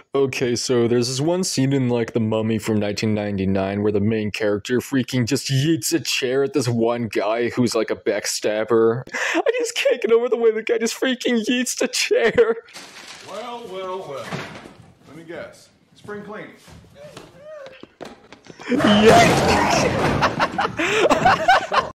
Okay, so there's this one scene in like The Mummy from 1999 where the main character freaking just yeets a chair at this one guy who's like a backstabber. I just can't get over the way the guy just freaking yeets the chair. Well. Let me guess. Spring cleaning. Yeah.